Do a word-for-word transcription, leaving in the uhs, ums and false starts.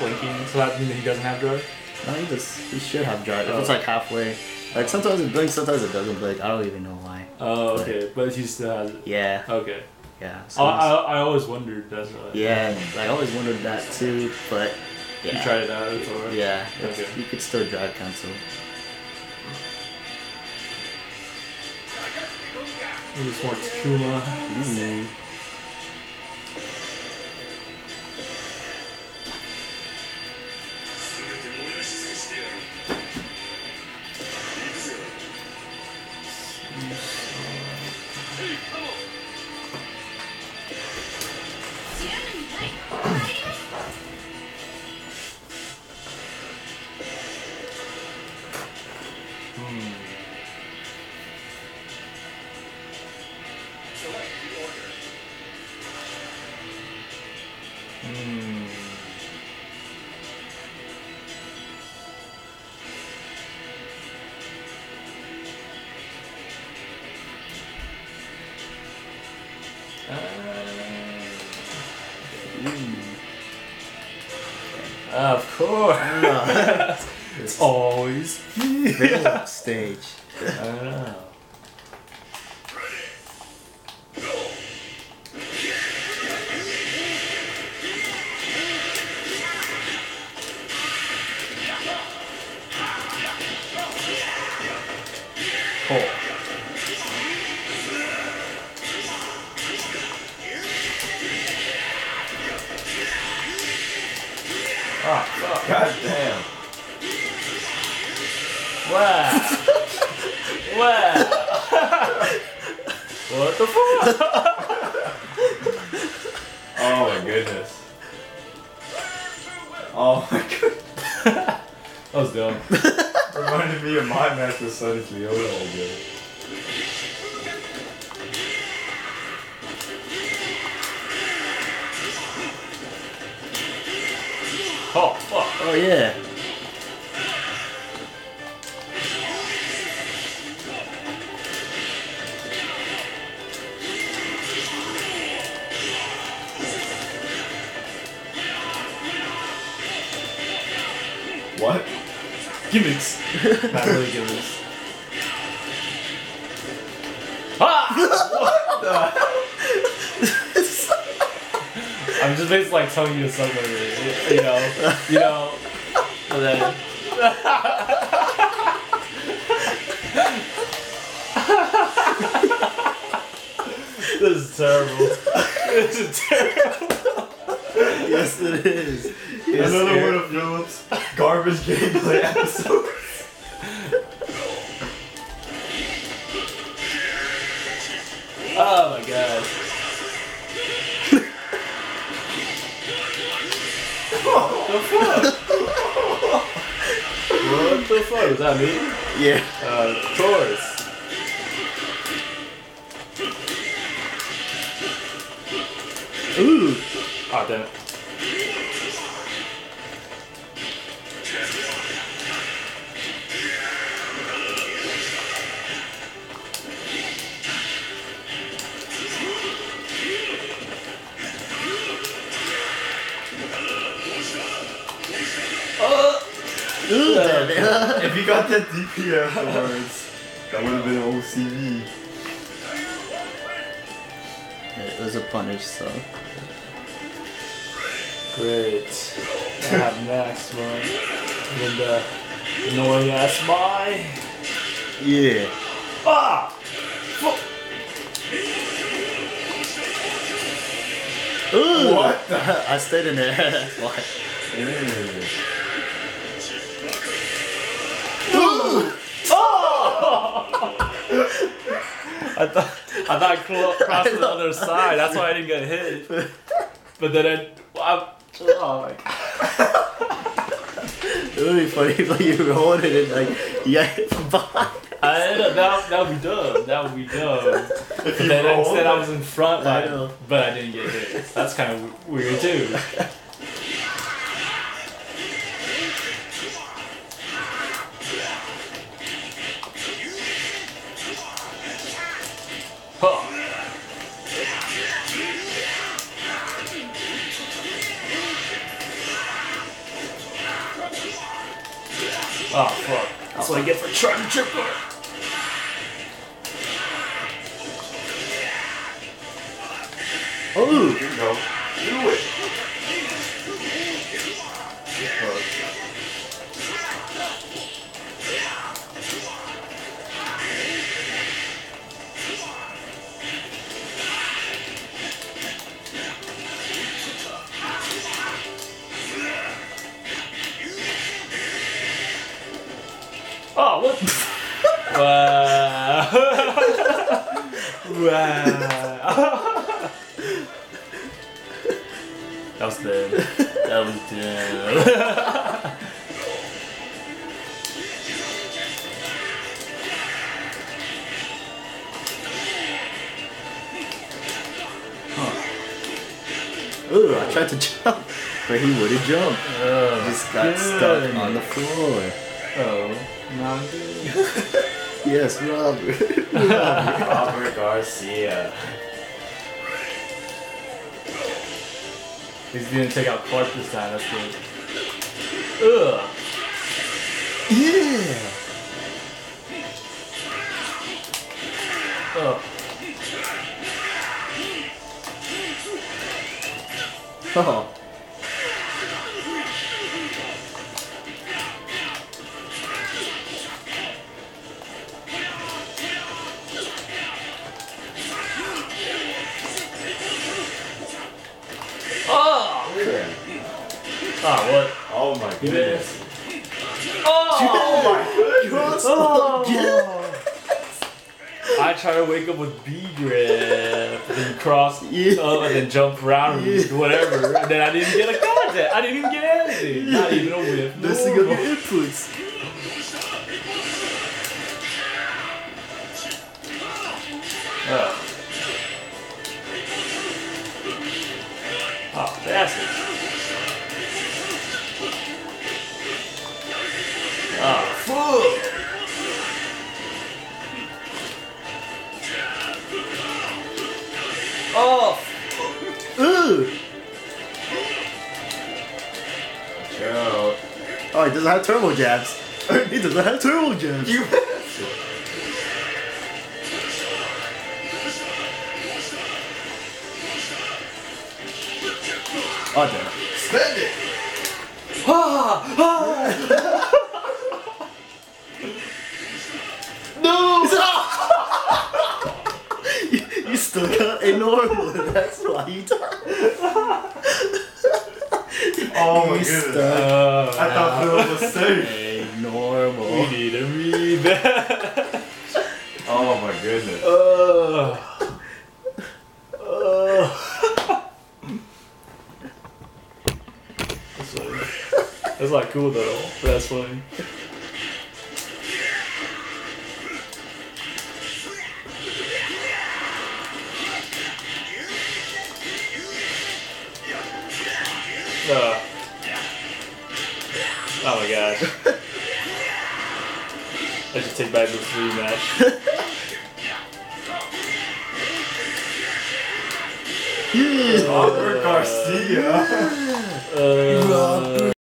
blinking, so that means he doesn't have drive? No, he just he should have drive. If Oh. it's like halfway, like sometimes it blinks, sometimes it doesn't blink. I don't even know why. Oh, okay, but he still has it. Yeah, Okay. yeah. I, So I, I always wondered, that's why. yeah, I always wondered that too, but yeah. You tried it out, it's alright. Yeah, it's, Okay. you could still drive cancel. Maybe more Takuma. Mm. Hmm. Uh, of course. It's always Middle stage. I don't know. Cool. Ah, fuck. God damn. Wow. Wow. What the fuck? Oh my goodness. Oh my goodness. That was dumb. Reminded me of my match with Sonic Leona all day. Oh, fuck. Oh yeah. What? Gimmicks. Not really gimmicks. Ah! What the? I'm just basically like telling you to suck over it. You know? You know? And then. This is terrible. This is terrible. Yes, it is. Yes, Another Eric. one of Phillips' garbage gameplay episodes. Oh my god. What the fuck? What the fuck? Was that me? Yeah. Uh, of course. Ooh. Oh, damn it. Ooh, damn it. If you got that D P afterwards, that would have been O C V. Yeah, it was a punish, so. Great. I have next one. And the annoying ass my. Yeah. Ah! Fuck! Ooh. What the- I stayed in there. That's why. Yeah. Ooh. I thought I thought I clo- crossed to the other side. That's why I didn't get hit. But then I, I oh my god. It would be funny if like, you were holding it like yeah, behind. I, that, that would be dumb. That would be dumb. But you then roll instead I it. was in front, I like, know. but I didn't get hit. That's kind of weird too. Huh. Oh fuck. That's what I get for trying to trip her. Oh, Here you go. Do it. Oh, what? Wow. Wow. That was dead. That was dead. ooh, I tried to jump, but he wouldn't jump. Oh, Just got stuck on the floor. Oh, not good. Yes, Robert. Robert Garcia. He's gonna take out Clark this time, that's good. Ugh. Yeah. Ugh. Oh. Oh! Ah, what? Oh my You goodness. missed. Oh! Oh my goodness. Oh. I try to wake up with B grip, then cross Yeah. up, and then jump around, Yeah. whatever. And then I didn't get a contact. I didn't even get anything. Not even a whiff. Messing up your Normal. inputs. Oh. Oh, bastard. Oh, fuck. Oh, Ooh. Joe. Oh, he doesn't have turbo jabs. He doesn't have turbo jabs. You Oh, damn. spend it. ah, ah. No! you, you still got a normal. That's why you died. Oh my You goodness. stuck. Uh, I thought Phil was safe. A normal. we need to read that. Oh my goodness. Uh, uh. That's funny. That's not cool though. But that's funny. Uh. Oh my gosh. I should take back this rematch. Yeah. Robert Garcia. Uh,